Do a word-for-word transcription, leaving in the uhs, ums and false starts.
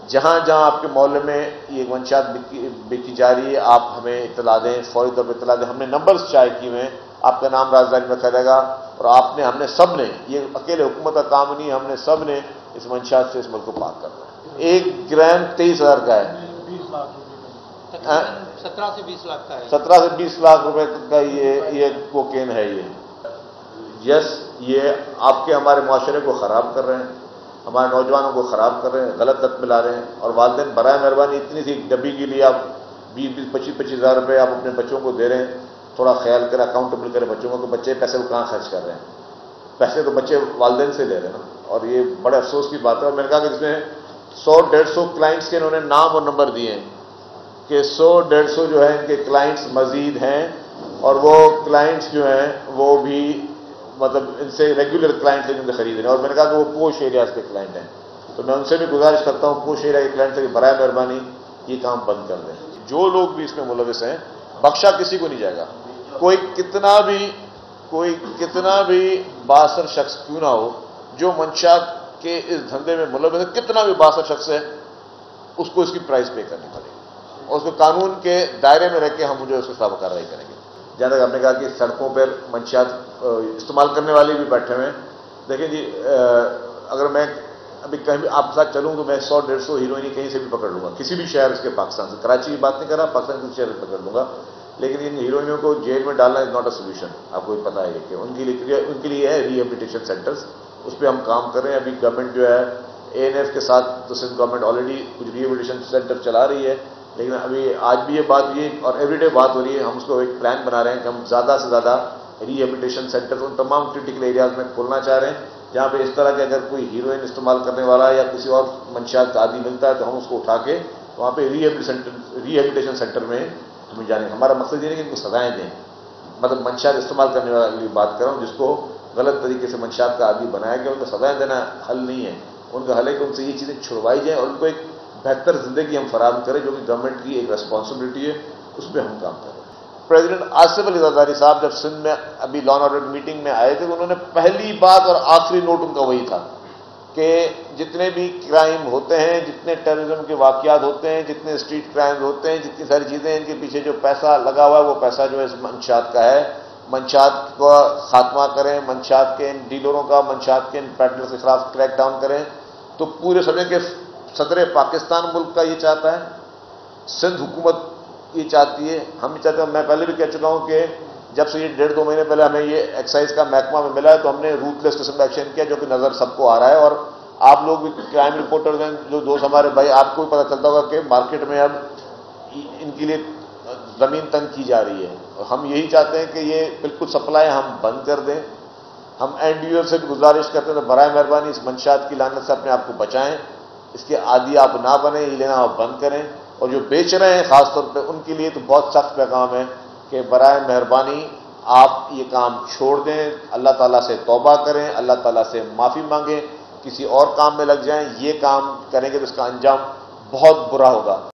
جہاں جہاں آپ کے محلے میں یہ منشیات بیچی جا رہی ہے آپ ہمیں اطلاع دیں، فوری طور پر اطلاع دیں. ہم نے نمبرز شائع کیے ہوئے ہیں، آپ کا نام رازداری میں رکھا جائے گا. اور آپ نے ہم نے سب نے، یہ اکیلے حکومت کا کام نہیں، ہم نے سب نے اس منشیات سے اس ملک کو پاک کرنا ہے. ایک گرام تیئیس ہزار کا ہے، سترہ سے بیس لاکھ کا ہے، سترہ سے بیس لاکھ روپے کا یہ یہ کوکین ہے. یہ یس یہ آپ کے ہمارے معاشرے کو خراب کر رہے ہیں، ہمارے نوجوانوں کو خراب کر رہے ہیں، غلط لت میں لا رہے ہیں. اور والدین برائے مہربانی اتنی سی ڈبی کے لیے آپ بیس بیس پچیس پچیس ہزار روپے آپ اپنے بچوں کو دے رہے ہیں. تھوڑا خیال کریں، اکاؤنٹیبل کریں بچوں کو کہ بچے پیسے کو کہاں خرچ کر رہے ہیں. پیسے تو بچے والدین سے لے رہے ہیں نا. اور یہ بڑے افسوس کی بات ہے. اور میں نے کہا کہ جس میں سو ڈیڑھ سو کلائنٹس کے انہوں نے نام اور نمبر دیے ہیں کہ سو ڈیڑھ سو جو ہے ان کے کلائنٹس مزید ہیں، اور وہ کلائنٹس جو ہیں وہ بھی مطلب ان سے ریگولر کلائنٹ سے خرید رہے ہیں. اور میں نے کہا کہ وہ پوش ایریاز کے کلائنٹ ہیں، تو میں ان سے بھی گزارش کرتا ہوں پوش ایریا کے کلائنٹ سے کہ برائے مہربانی یہ کام بند کر دیں. جو لوگ بھی اس میں ملوث ہیں بخشا کسی کو نہیں جائے گا. کوئی کتنا بھی کوئی کتنا بھی با-اثر شخص کیوں نہ ہو جو منشیات کے اس دھندے میں ملوث ہے، کتنا بھی با-اثر شخص ہے، اس کو اس کی پرائز پے کرنی پڑے گی. اور اس کو قانون کے دائرے میں رہ کے ہم مجھے اس کے خلاف کارروائی کریں گے. جہاں تک ہم نے کہا کہ سڑکوں پر منشیات استعمال کرنے والے بھی بیٹھے ہوئے ہیں. دیکھیں جی، اگر میں ابھی کہیں بھی آپ کے ساتھ چلوں تو میں سو ڈیڑھ سو ہیروئن کہیں سے بھی پکڑ لوں گا، کسی بھی شہر اس کے پاکستان سے. کراچی کی بات نہیں کر رہا، پاکستان کے شہر سے پکڑ لوں گا. لیکن ان ہیروئنوں کو جیل میں ڈالنا از ناٹ اے سولوشن. آپ کو پتہ ہے کہ ان کے لیے ان کے لیے ہے ری ہیبلیٹیشن سینٹرز، اس پہ ہم کام کر رہے ہیں. ابھی گورنمنٹ جو ہے اے این ایف کے ساتھ تو سندھ گورنمنٹ آلریڈی کچھ ری ہیبلیٹیشن سینٹر چلا رہی ہے. لیکن ابھی آج بھی یہ بات یہ اور ایوری ڈے بات ہو رہی ہے، ہم اس کو ایک پلان بنا رہے ہیں کہ ہم زیادہ سے زیادہ ری ہیبلیٹیشن سینٹر ان تمام کرٹیکل ایریاز میں کھولنا چاہ رہے ہیں جہاں پہ اس طرح کے اگر کوئی ہیروئن استعمال کرنے والا یا کسی اور منشیات کا عادی ملتا ہے تو ہم اس کو اٹھا کے وہاں پہ ری ہیبلیٹیشن سینٹر میں ہمیں جانے. ہمارا مقصد یہ نہیں کہ ان کو سزائیں دیں، مطلب منشیات استعمال کرنے والی بات کر رہا ہوں جس کو غلط طریقے سے منشیات کا عادی بنایا گیا، ان کو سزائیں دینا حل نہیں ہے. ان کا حل ہے کہ ان سے یہ چیزیں چھڑوائی جائیں اور ان کو ایک بہتر زندگی ہم فراہم کریں، جو کہ گورنمنٹ کی ایک ریسپانسبلٹی ہے، اس پہ ہم کام کریں. پریزیڈنٹ آصف علی زرداری صاحب جب سندھ میں ابھی لا اینڈ آرڈر میٹنگ میں آئے تھے تو انہوں نے پہلی بات اور آخری نوٹ ان کا وہی تھا کہ جتنے بھی کرائم ہوتے ہیں، جتنے ٹیررزم کے واقعات ہوتے ہیں، جتنے اسٹریٹ کرائم ہوتے ہیں، جتنی ساری چیزیں ان کے پیچھے جو پیسہ لگا ہوا ہے وہ پیسہ جو ہے اس منشیات کا ہے. منشیات کا خاتمہ کریں، منشیات کے ان ڈیلروں کا، منشیات کے ان پیڈلرز کے خلاف کریک ڈاؤن کریں. تو پورے سمجھیں کہ صدر پاکستان ملک کا یہ چاہتا ہے، سندھ حکومت یہ چاہتی ہے، ہم بھی چاہتے ہیں. میں پہلے بھی کہہ چکا ہوں کہ جب سے یہ ڈیڑھ دو مہینے پہلے ہمیں یہ ایکسائز کا محکمہ میں ملا ہے تو ہم نے روٹ لیس قسم کا ایکشن کیا جو کہ نظر سب کو آ رہا ہے. اور آپ لوگ بھی کرائم رپورٹرز ہیں، جو دوست ہمارے بھائی، آپ کو بھی پتہ چلتا ہوگا کہ مارکیٹ میں اب ان کے لیے زمین تنگ کی جا رہی ہے. اور ہم یہی چاہتے ہیں کہ یہ بالکل سپلائی ہم بند کر دیں. ہم این ڈی او سے بھی گزارش کرتے ہیں تو برائے مہربانی اس منشیات کی لعنت سے اپنے آپ کو بچائیں، اس کے عادی آپ نہ بنیں، یہ لینا آپ بند کریں. اور جو بیچ رہے ہیں خاص طور پہ ان کے لیے تو بہت سخت پیغام ہے کہ برائے مہربانی آپ یہ کام چھوڑ دیں، اللہ تعالیٰ سے توبہ کریں، اللہ تعالیٰ سے معافی مانگیں، کسی اور کام میں لگ جائیں. یہ کام کریں گے تو اس کا انجام بہت برا ہوگا.